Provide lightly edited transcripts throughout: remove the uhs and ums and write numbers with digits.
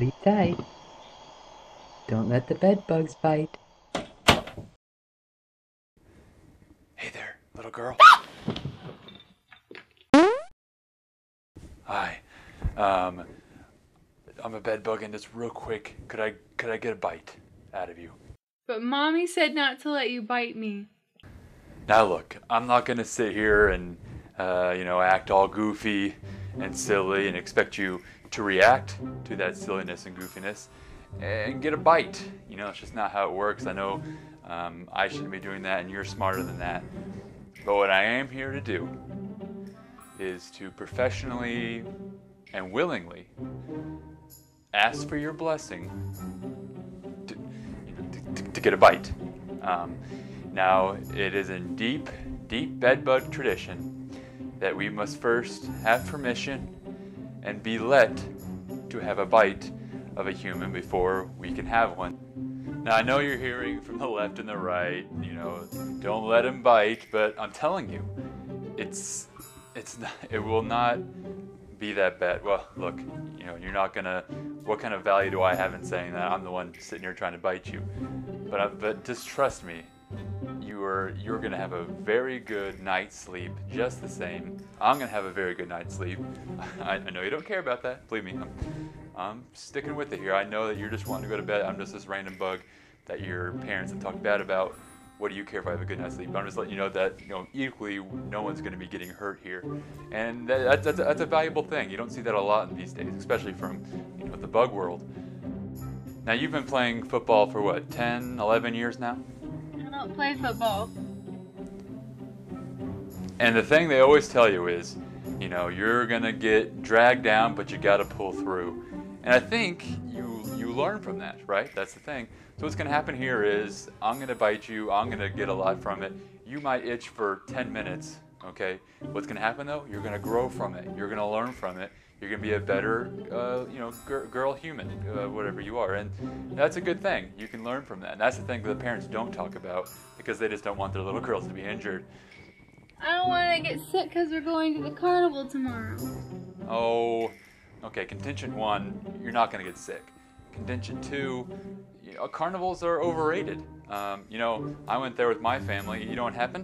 Sleep tight. Don't let the bed bugs bite. Hey there, little girl. Hi. I'm a bed bug and just real quick, could I get a bite out of you? But Mommy said not to let you bite me. Now look, I'm not gonna sit here and act all goofy and silly and expect you to react to that silliness and goofiness and get a bite. You know, it's just not how it works. I know I shouldn't be doing that and you're smarter than that. But what I am here to do is to professionally and willingly ask for your blessing to get a bite. Now, it is in deep bedbug tradition that we must first have permission and be let to have a bite of a human before we can have one. Now, I know you're hearing from the left and the right, don't let him bite, but I'm telling you, it will not be that bad. Well, look, you're not gonna, what kind of value do I have in saying that? I'm the one sitting here trying to bite you. But just trust me, you're gonna have a very good night's sleep just the same. I'm gonna have a very good night's sleep. I know you don't care about that, believe me. I'm sticking with it here. I know that you're just wanting to go to bed. I'm just this random bug that your parents have talked bad about. What do you care if I have a good night's sleep? I'm just letting you know that equally no one's going to be getting hurt here, and that's a valuable thing. You don't see that a lot in these days, especially from the bug world. Now you've been playing football for what, 10, 11 years now? I don't play football. And the thing they always tell you is, you're gonna get dragged down, but you gotta pull through. And I think you learn from that, right? That's the thing. So what's gonna happen here is, I'm gonna bite you, I'm gonna get a lot from it. You might itch for 10 minutes, okay? What's gonna happen though? You're gonna grow from it. You're gonna learn from it. You're gonna be a better, girl human, whatever you are. And that's a good thing. You can learn from that. And that's the thing that the parents don't talk about because they just don't want their little girls to be injured. I don't want to get sick because we're going to the carnival tomorrow. Oh, okay, contention 1, you're not going to get sick. Contention 2, carnivals are overrated. I went there with my family. You know what happened?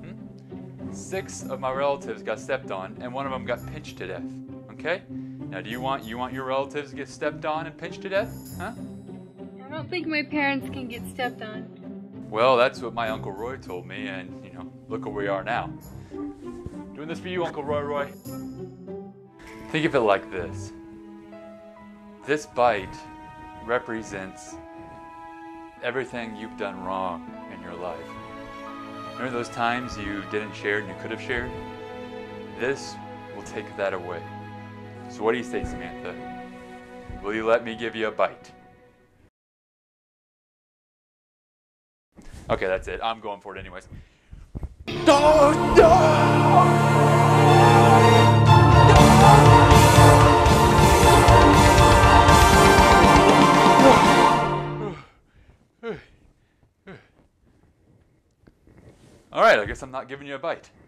6 of my relatives got stepped on, and one of them got pinched to death. Okay? Now, do you want your relatives to get stepped on and pinched to death? Huh? I don't think my parents can get stepped on. Well, that's what my Uncle Roy told me, and, look where we are now. Doing this for you, Uncle Roy. Think of it like this. This bite represents everything you've done wrong in your life. Remember those times you didn't share and you could have shared? This will take that away. So what do you say, Samantha? Will you let me give you a bite? Okay, that's it. I'm going for it anyways. Oh, no! All right, I guess I'm not giving you a bite.